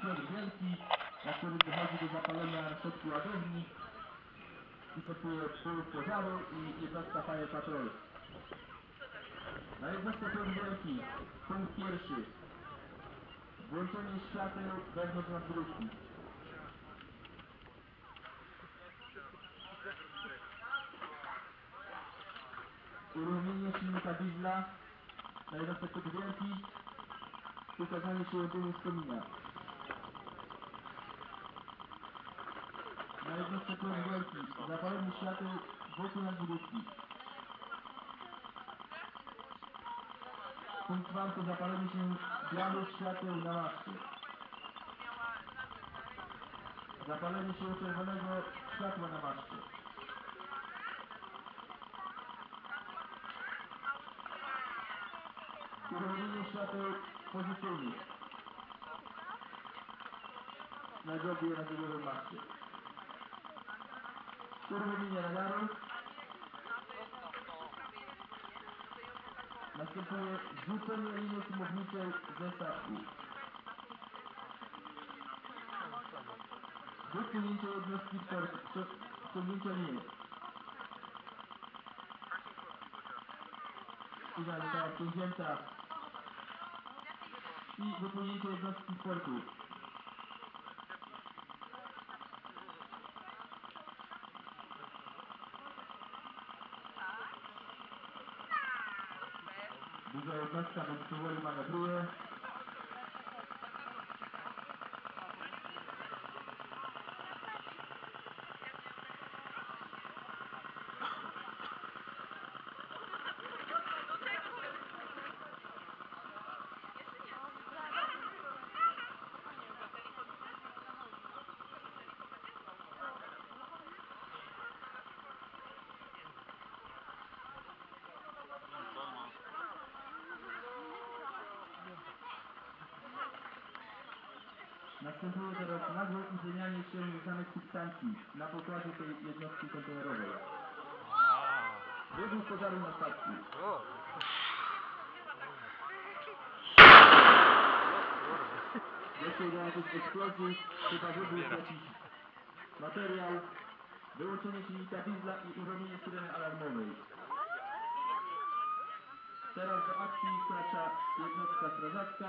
Piotr Wielki, na który dochodzi do zapalenia na środku ładowni, występuje punkt pożaru i jednostka Fire Patrol. Na jednostce Piotr Wielki, punkt pierwszy. Włączenie świateł wewnątrz nadgrówki. Uruchomienie silnika diesla na jednostek Piotr Wielki. Wykazanie się ładunek z komina. Na jednostce Piotr Wielki. Zapalenie świateł wokół nadgrówki. Punkt czwarty. Zapalenie się białych świateł na maszcie. Zapalenie się czerwonego światła na maszcie. Uruchomienie świateł pozytywnych na drobie na drugim maszcie. Uruchomienie radaru. Następuje zrzucenie linii sumowniczej ze statku. Wypłynięcie jednostki wciągnięcia linii. Linia została wciągnięta. I wypłynięcie jednostki sportu. Duża jednostka bądź powoli manewruje. Następuje teraz nagłe utlenianie się nieznanych substancji na pokładzie tej jednostki kontenerowej. Wybuch pożaru na statku. Doszło do jakiejś eksplozji, chyba wybuch jakiś materiał, wyłączenie silnika diesla i uruchomienie syreny alarmowej. Teraz do akcji wkracza jednostka strażacka.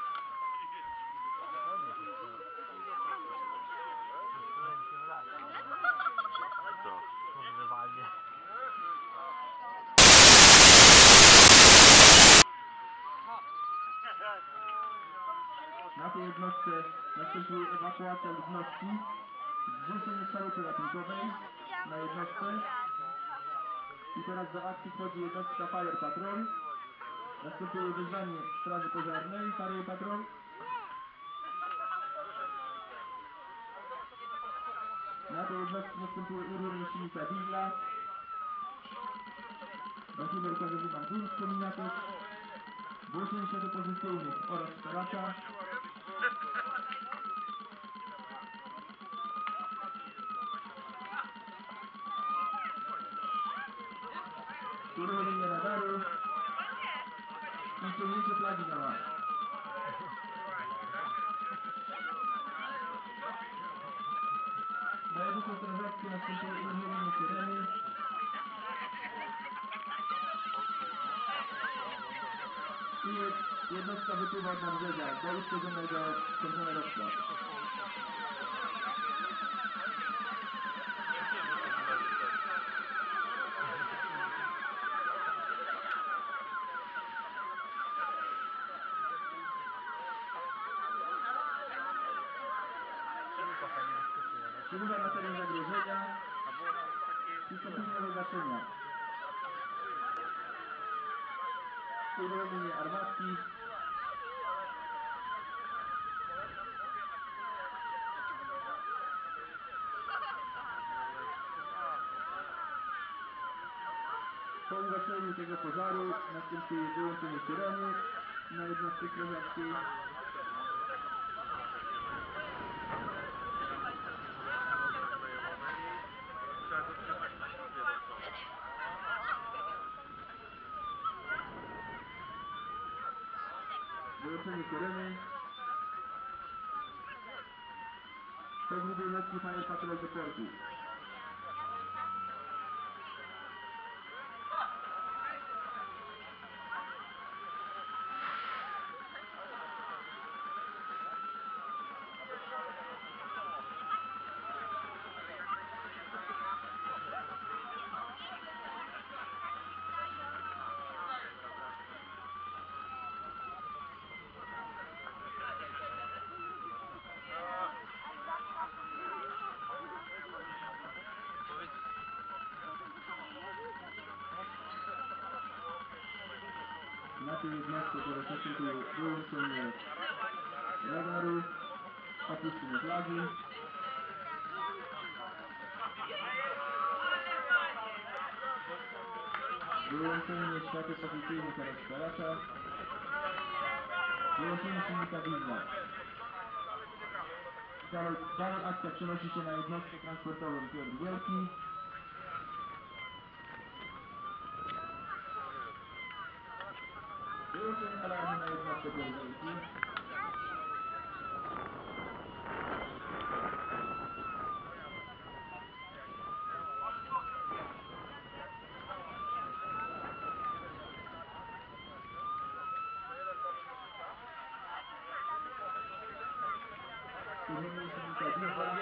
Na tej jednostce następuje ewakuacja ludności, zgłoszenie szalupy ratunkowej na jednostce i teraz do akcji wchodzi jednostka Fire Patrol. Następuje wezwanie straży pożarnej Fire Patrol. Na tej jednostce następuje uruchomienie silnika diesla. Na chwilę ukazuje nam górę z komina też. Włączenie światła pozytywnych oraz staracza. Uruchomienie radaru i ściągnięcie flagi na maszt. Na jednostce strażackiej następuje uruchomienie syreny. I jednostka wypływa od nadbrzeża do uszkodzonego kontenerowca. Przybywa na teren zagrożenia. Przystąpienie do gaszenia. Uruchomienie armatki. Po ugaszeniu tego pożaru następuje wyłączenie syreny na jednostce strażackiej. Wyłączenie syreny. Pogruby jednostki Fire Patrol do portu. Na tej jednostce po rozpoczęciu wyłączenie radaru, opuszczenie flagi. Wyłączenie światła pozicyjnych oraz szpalacza. Wyłączenie silnika diesla. Dalej akcja przenosi się na jednostkę transportową Piotr Wielki. Wyłączenie alarmu na jednostkę Piotr Wielki. Uruchomienie silnika diesla.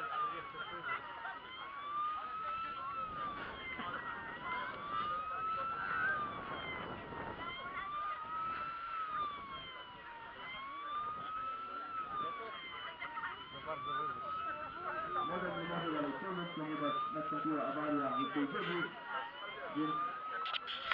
Model nie może dalej ciągnąć, ponieważ nastąpiła awaria w tej wodzie, więc